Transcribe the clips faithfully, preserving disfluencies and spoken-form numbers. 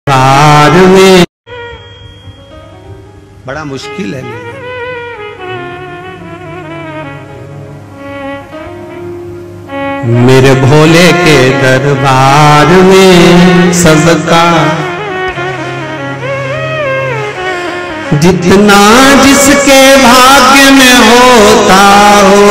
दरबार में बड़ा मुश्किल है मिलना। मेरे भोले के दरबार में सबका जितना जिसके भाग्य में होता हो,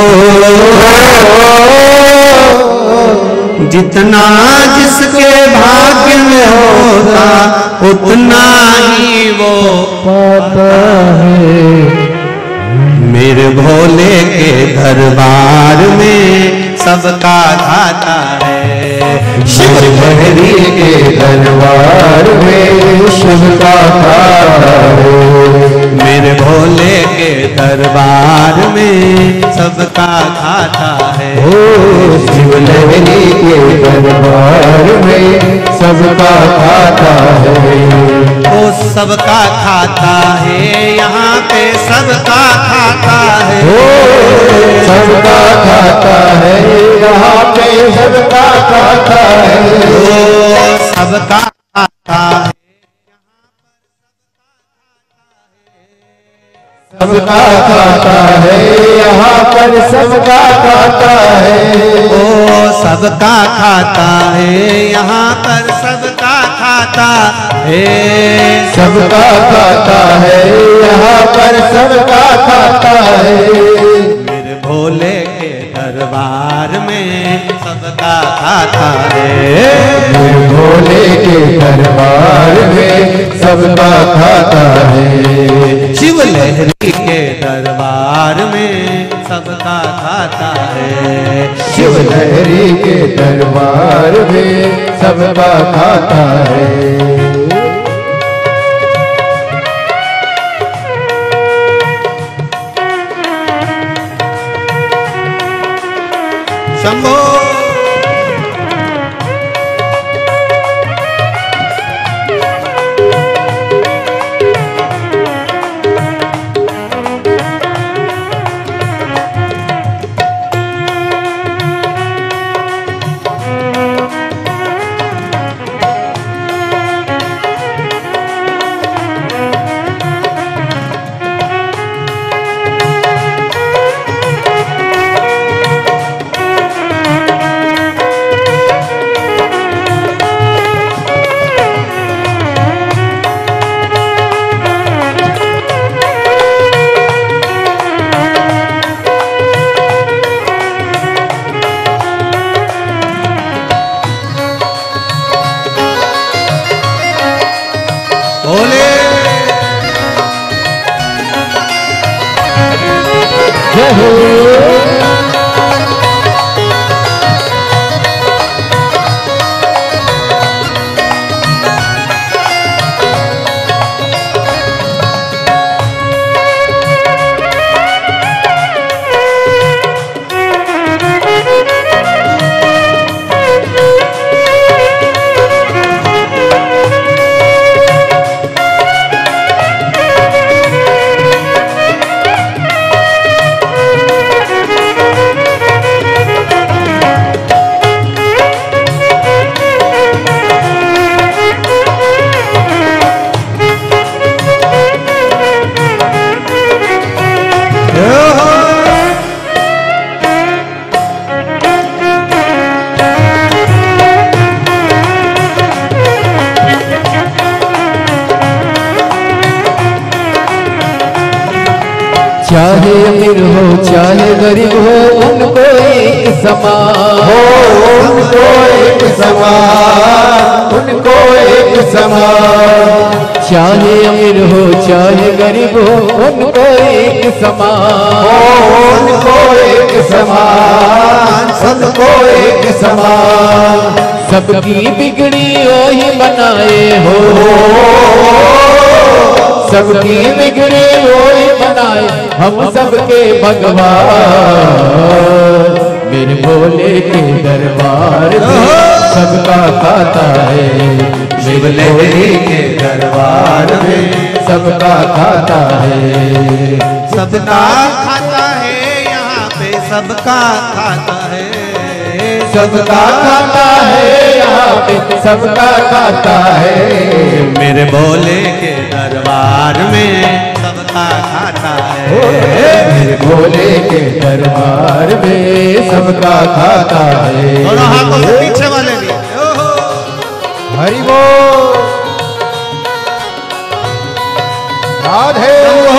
जितना जिसके भाग्य में होता उतना ही वो पाता है। मेरे भोले के दरबार में सबका खाता है। शिव लहरी के दरबार में सबका खाता है। मेरे भोले के दरबार में सबका खाता है। ओ शिव लहरी के दरबार में सबका खाता है। ओ सबका खाता है, यहाँ पे सबका खाता है। ओ सबका खाता है, यहाँ पे सबका खाता है। ओ सबका खाता है, सबका खाता है, यहाँ पर सबका खाता है। ओ सबका खाता है, यहाँ पर सबका खाता है। सबका खाता है, यहाँ पर सबका खाता है। मेरे भोले के दरबार में सबका खाता है। मेरे भोले के दरबार में सबका खाता है। शिव लहरी के दरबार में सबका खाता है। शिव लहरी के दरबार में सबका खाता है। शंभो भोले जय हो। चाहे अमीर हो चाहे गरीब हो उनको एक समान हो, उनको एक समान, उनको एक समान। चाहे अमीर हो चाहे गरीब हो उनको एक समान हो, उनको एक समान, सबको एक समान। सबकी बिगड़ी वही बनाए हो, सबकी बिगड़ी वही बनाए हम सबके भगवान। मेरे भोले के दरबार में सबका खाता है। शिव लहरी के दरबार में सबका खाता है। सबका खाता है, यहाँ पे सबका खाता है। सबका खाता है, यहाँ पे सबका खाता है। मेरे भोले के दरबार में सबका खाता है। मेरे भोले के दरबार में सबका खाता है। दोनों हाथों से पीछे वाले भी। हरि बोल। राधे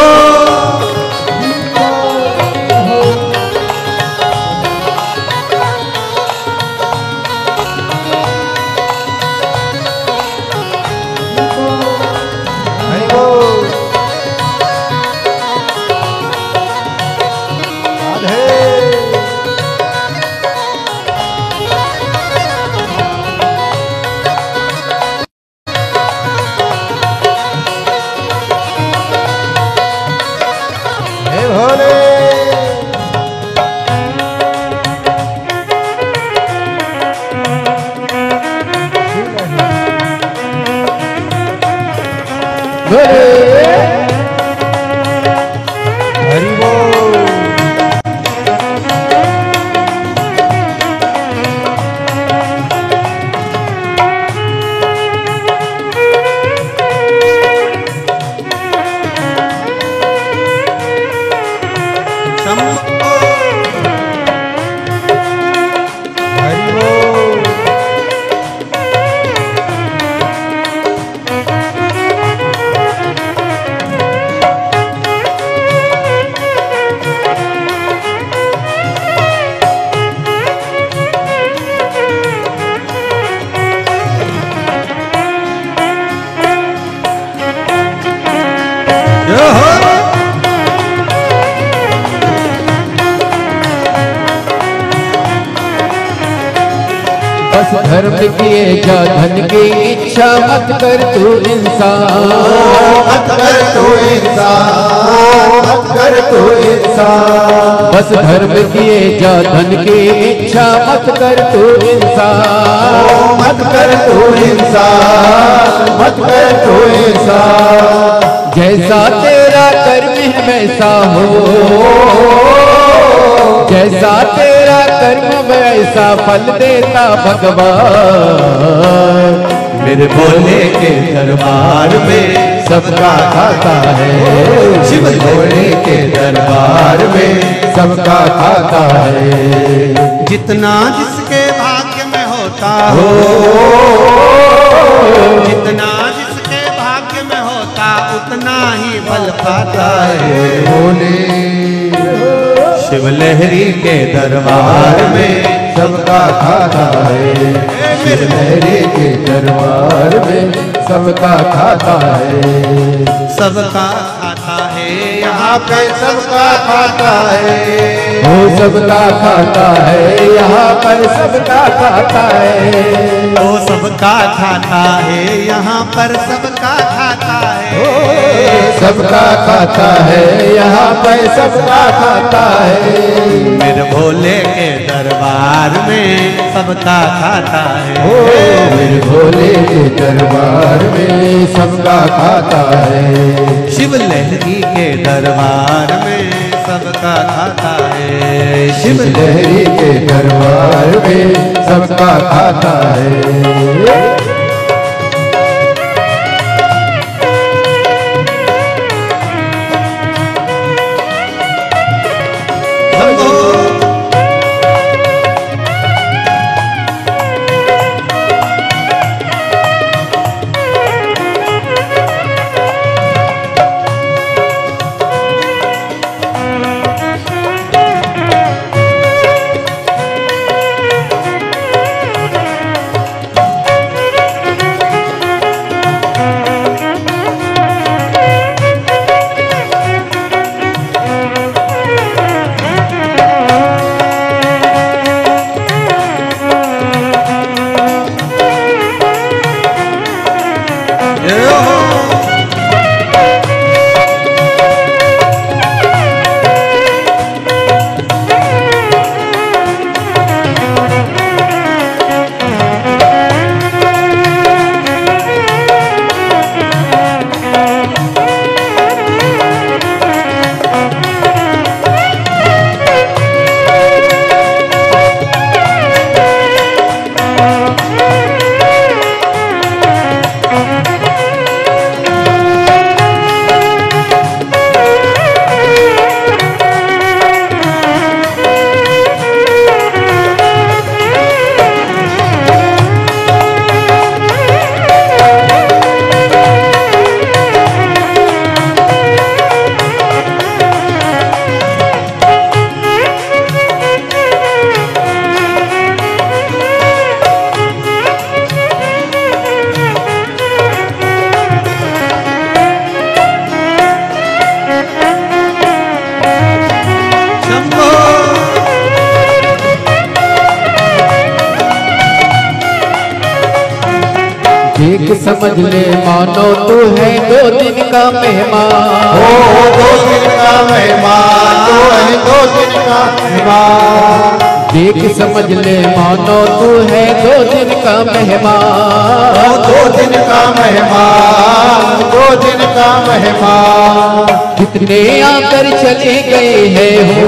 धर्म किए जा धन की इच्छा मत कर तू इंसान, मत कर तू इंसान, मत कर तू इंसान। बस धर्म किए जा धन की इच्छा मत कर तू इंसान, मत कर तू इंसान, मत कर तू इंसान। जैसा तेरा कर्म है वैसा हो, जैसा तेरा कर्म वैसा फल देता भगवान। मेरे भोले के दरबार में सबका खाता है, शिव भोले के दरबार में सबका खाता है। जितना जिसके भाग्य में होता हो, जितना जिसके भाग्य में होता उतना ही फल पाता है। भोले शिव लहरी के दरबार में सबका खाता है, शिव लहरी के दरबार में सबका खाता है। सबका खाता है यहाँ पे सबका खाता है, वो सबका खाता है, यहाँ पर सबका खाता है। वो सबका खाता है यहाँ पर सबका खाता है। सबका खाता है यहाँ पर सबका खाता है। मेरे भोले के दरबार में सबका खाता है। ओ मेरे भोले के दरबार में सबका खाता है। शिव लहरी के दरबार में सबका खाता है। शिव लहरी के दरबार में सबका खाता है। देख समझ ले मानो तू है दो दिन का मेहमान। हो दो दिन का मेहमान, तू है दो दिन का मेहमान। देख समझ ले मानो तू है दो दिन का मेहमान। दो दिन का मेहमान, दो दिन का मेहमान। कितने आकर चले गए हैं हो,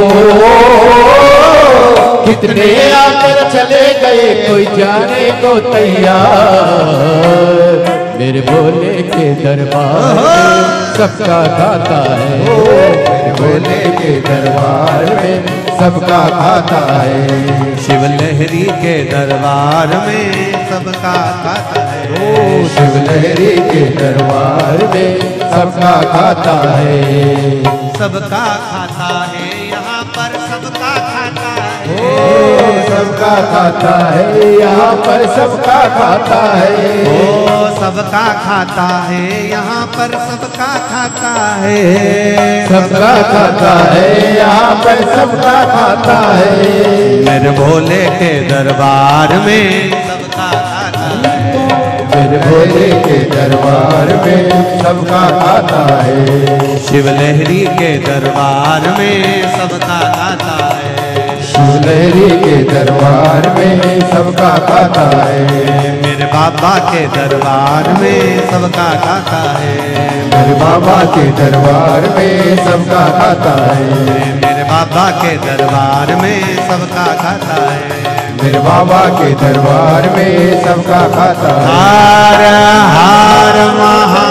कितने आकर चले गए कोई जाने को तैयार। मेरे भोले के दरबार में सबका खाता है, मेरे भोले के दरबार में सबका खाता है। शिव लहरी के दरबार में सबका खाता है। ओ शिव लहरी के दरबार में सबका खाता है। सबका खाता है यहाँ पर सबका खाता है। ओ सबका खाता है यहाँ पर सबका खाता है। ओ सबका खाता है यहाँ पर सबका खाता है। सबका खाता है यहाँ पर सबका खाता है। मेरे भोले के दरबार में सबका खाता है। मेरे भोले के दरबार में सबका खाता है। शिव लहरी के दरबार में सबका खाता है। शिव लहरी के दरबार में सबका खाता है। मेरे बाबा के दरबार में सबका खाता है। मेरे बाबा के दरबार में सबका खाता है। मेरे बाबा के दरबार में सबका खाता है। मेरे बाबा के दरबार में सबका खाता है। हार हार महा